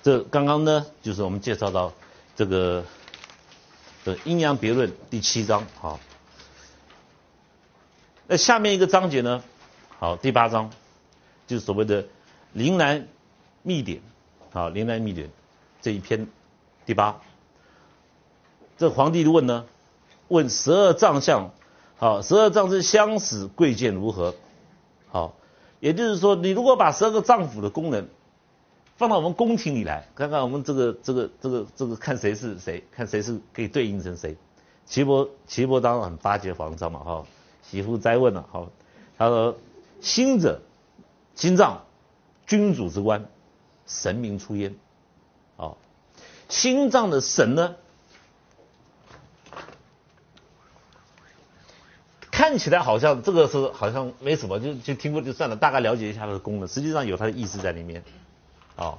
这刚刚呢，就是我们介绍到这个阴阳别论第7章，好。那下面一个章节呢，好，第8章就是所谓的临南秘典，好，临南秘典这一篇第8。这皇帝问呢，问12帐相，好，12帐之相使贵贱如何？好，也就是说，你如果把12个脏腑的功能放到我们宫廷里来，看看我们这个看谁是谁，看谁是可以对应成谁。岐伯当然很巴结皇上嘛，哈，媳妇灾问了，好，他说心者，心脏，君主之官，神明出焉，好，心脏的神呢，看起来好像这个是好像没什么，就听过就算了，大概了解一下它的功能，实际上有它的意思在里面。哦，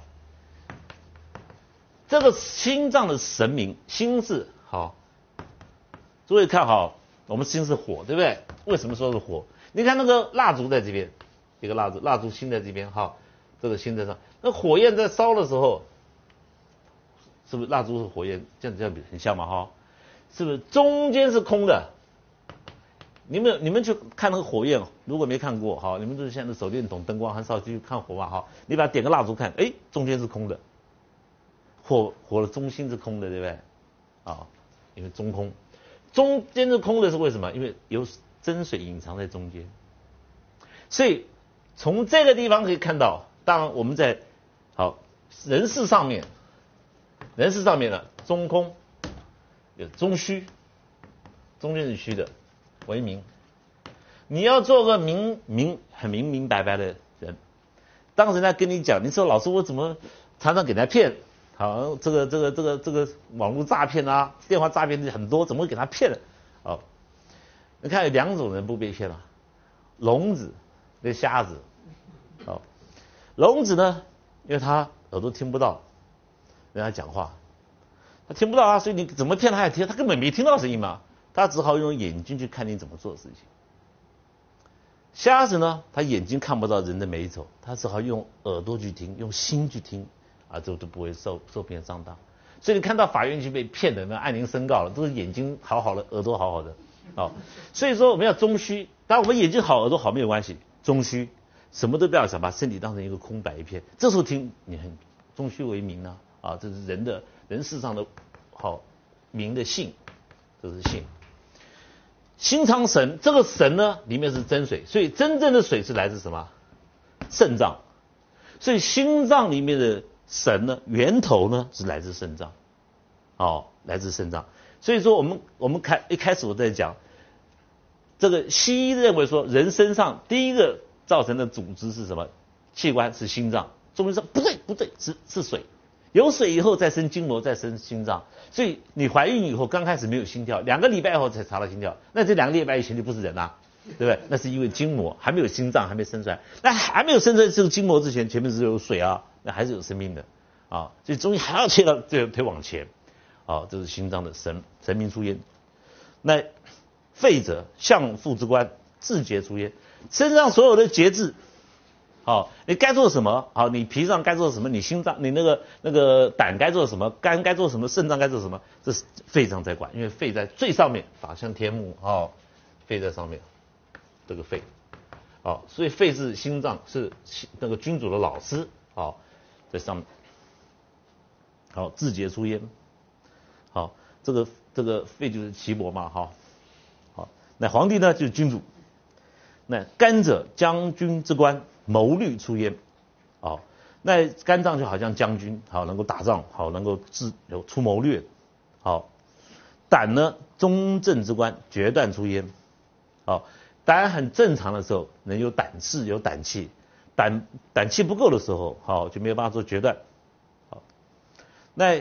这个心脏的神明，心是好，诸位看好，我们心是火，对不对？为什么说是火？你看那个蜡烛在这边，一个蜡烛心在这边，哈，这个心在上，那火焰在烧的时候，是不是蜡烛是火焰？这样很像嘛，哈，是不是中间是空的？你们去看那个火焰，如果没看过，好，你们就是现在的手电筒灯光很少去看火嘛，好，你把它点个蜡烛看，哎，中间是空的，火的中心是空的，对不对？啊，因为中空，中间是空的是为什么？因为有真水隐藏在中间，所以从这个地方可以看到，当然我们在好人事上面呢，中空有中虚，中间是虚的。为明，你要做个很明白的人。当人家跟你讲，你说老师我怎么常常给人家骗？好，这个网络诈骗啊，电话诈骗很多，怎么会给他骗了？哦，你看有2种人不被骗了，聋子跟瞎子。哦，聋子呢，因为他耳朵听不到人家讲话，他听不到啊，所以你怎么骗他也听，他根本没听到声音嘛。他只好用眼睛去看你怎么做事情。瞎子呢，他眼睛看不到人的美丑，他只好用耳朵去听，用心去听，啊，这都不会受骗上当。所以你看到法院去被骗的，那按铃申告了，都是眼睛好好的，耳朵好好的，哦，所以说我们要中虚，当然我们眼睛好，耳朵好没有关系，中虚，什么都不要想，把身体当成一个空白一片，这时候听你很中虚为明啊，啊，这是人世上的好明的性，这是性。心藏神，这个神呢里面是真水，所以真正的水是来自什么？肾脏。所以心脏里面的神呢，源头呢是来自肾脏，哦，来自肾脏。所以说我们一开始我在讲，这个西医认为说人身上第一个造成的组织是什么？器官是心脏。中医说不对，是水。有水以后再生筋膜，再生心脏，所以你怀孕以后刚开始没有心跳，2个礼拜后才查到心跳，那这2个礼拜以前就不是人啦，对不对？那是因为筋膜还没有心脏还没生出来，那还没有生出来这个筋膜之前，前面是有水啊，那还是有生命的啊，所以中医还要切到这个腿往前，啊，这是心脏的神明出焉。那肺者，相父之官，志节出焉，身上所有的节制。好，你该做什么？好，你脾脏该做什么？你心脏，你那个胆该做什么？肝该做什么？肾脏该做什么？这是肺脏在管，因为肺在最上面，法相天目，哦，肺在上面，这个肺，哦，所以肺是心脏，是那个君主的老师，哦，在上面，好，志节出焉，好，这个肺就是岐伯嘛，哈，好，那皇帝呢就是君主，那肝者将军之官。谋虑出焉，哦，那肝脏就好像将军，好能够打仗，好能够有出谋略，好，胆呢中正之官，决断出焉，好，胆很正常的时候能有胆识有胆气，胆气不够的时候，好就没有办法做决断，好，那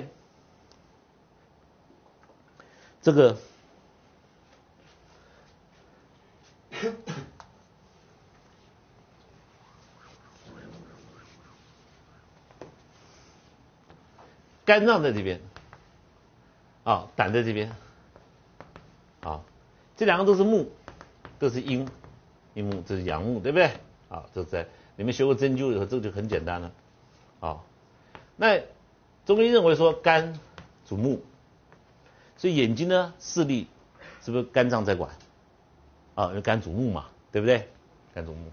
这个。肝脏在这边，啊，胆在这边，啊，这2个都是木，都是阴木，这是阳木，对不对？啊，这在你们学过针灸以后，这个就很简单了，啊，那中医认为说肝主目，所以眼睛呢视力是不是肝脏在管？啊，因为肝主目嘛，对不对？肝主目。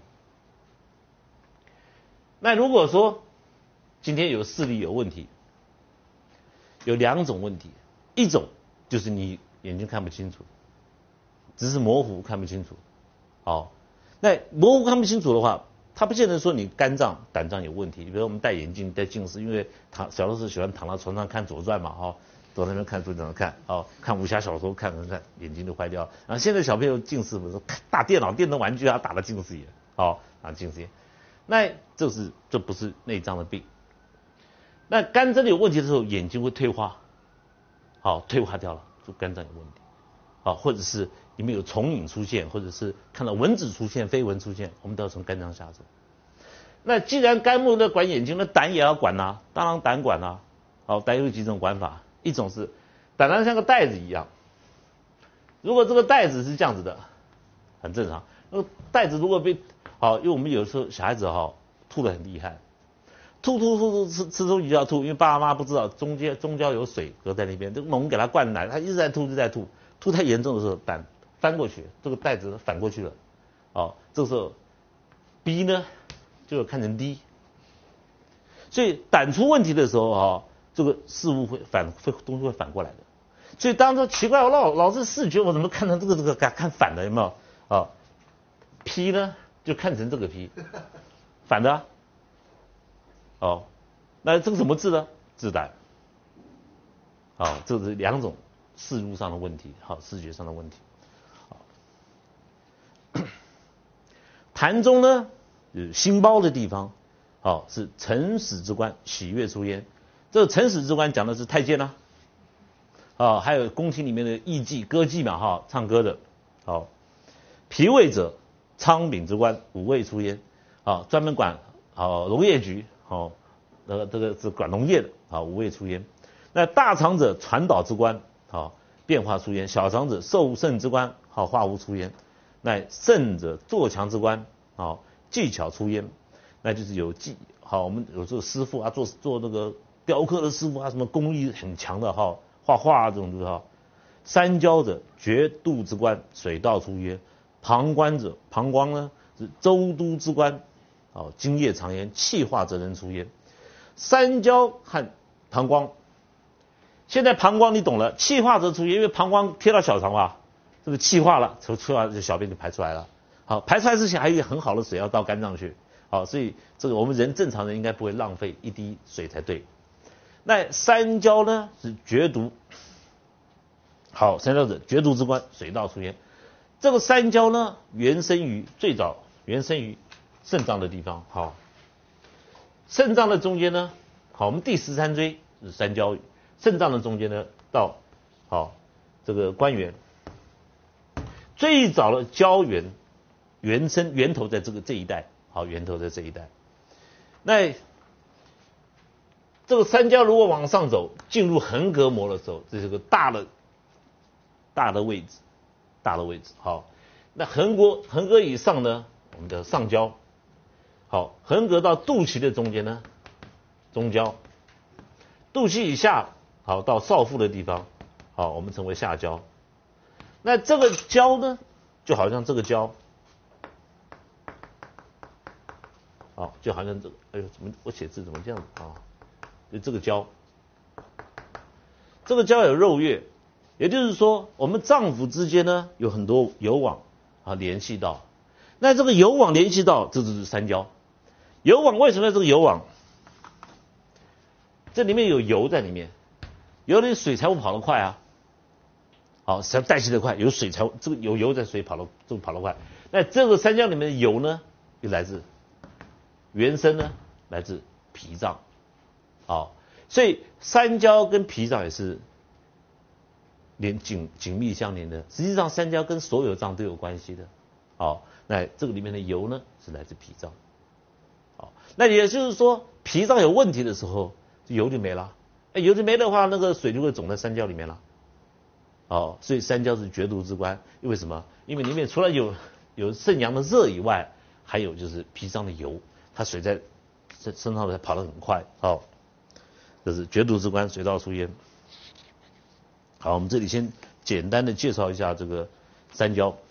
那如果说今天有视力有问题，有2种问题，一种就是你眼睛看不清楚，只是模糊看不清楚。好，那模糊看不清楚的话，它不见得说你肝脏、胆脏有问题。比如说我们戴眼镜、戴近视，因为小的时候喜欢躺到床上看《左传》嘛，哈，坐在那边看书怎么看，哦，看武侠小说看，眼睛都坏掉。然后现在小朋友近视，不是打电脑、电动玩具啊，打了近视眼，哦，打近视眼。那这不是内脏的病。那肝真的有问题的时候，眼睛会退化，好，退化掉了，就肝脏有问题，好，或者是里面有虫影出现，或者是看到蚊子出现、飞蚊出现，我们都要从肝脏下手。那既然肝木在管眼睛，那胆也要管啊，当然胆管啊。好，胆有几种管法，一种是胆囊像个袋子一样，如果这个袋子是这样子的，很正常。那个袋子如果被好，因为我们有时候小孩子哈吐得很厉害。吐吃东西就要吐，因为爸爸妈妈不知道中焦有水隔在那边，就猛给他灌奶，他一直在吐，吐太严重的时候胆翻过去，这个袋子反过去了，哦，这个时候 B 呢就看成 D， 所以胆出问题的时候哈，这个事物东西会反过来的，所以当时奇怪，我老是视觉我怎么看成这个看反的有没有？哦 ，P 呢就看成这个 P， 反的啊。哦，那这个怎么治呢？治胆。好，这是2种视路上的问题，好，视觉上的问题。好，痰中呢，就是心包的地方，好，是辰始之官，喜悦出焉。这个辰始之官讲的是太监啦，啊，还有宫廷里面的艺伎、歌伎嘛，哈，唱歌的。好，脾胃者，仓禀之官，五味出焉，啊，专门管农业局。好，这个是管农业的，好，五味出焉。那大肠者传导之官，好，变化出焉；小肠者受肾之官，好，化物出焉。那肾者做强之官，好，技巧出焉。那就是有技，好，我们有时候师傅啊，做那个雕刻的师傅啊，什么功力很强的哈，画画这种就是哈。三焦者决度之官，水道出焉。膀胱者，膀胱呢是周都之官。哦，津液藏焉，气化则能出焉。三焦和膀胱，现在膀胱你懂了，气化则出焉，因为膀胱贴到小肠吧，这个气化了，出来就小便就排出来了。好，排出来之前还有一个很好的水要到肝脏去。好，所以这个我们正常人应该不会浪费一滴水才对。那三焦呢是决毒，好，三焦者决毒之官，水道出焉。这个三焦呢最早原生于肾脏的地方，好，肾脏的中间呢，好，我们第13椎是三焦，肾脏的中间呢到好这个关元，最早的焦源头在这一带，好，源头在这一带。那这个三焦如果往上走，进入横膈膜的时候，这是个大的位置，好，那横膈以上呢，我们的上焦。好，横膈到肚脐的中间呢，中焦；肚脐以下，好到少腹的地方，好，我们称为下焦。那这个焦呢，就好像这个焦，好，就好像这个，哎呦，怎么我写字怎么这样子啊？就这个焦，这个焦有肉月，也就是说，我们脏腑之间呢有很多有网啊联系到。那这个有网联系到，这就是三焦。有网为什么要这个有网？这里面有油在里面，油的水才会跑得快啊。好，才代谢得快，有水才这个有油在水跑得快。那这个三焦里面的油呢，就来自原生呢，来自脾脏。好，所以三焦跟脾脏也是紧密相连的。实际上，三焦跟所有脏都有关系的。好，那这个里面的油呢，是来自脾脏。好，那也就是说，脾脏有问题的时候，油就没了。油就没的话，那个水就会肿在三焦里面了。哦，所以三焦是决毒之官。因为什么？因为里面除了有肾阳的热以外，还有就是脾脏的油，它水在身上跑得很快。好， 这是绝毒之官，水稻出烟。好，我们这里先简单的介绍一下这个三焦。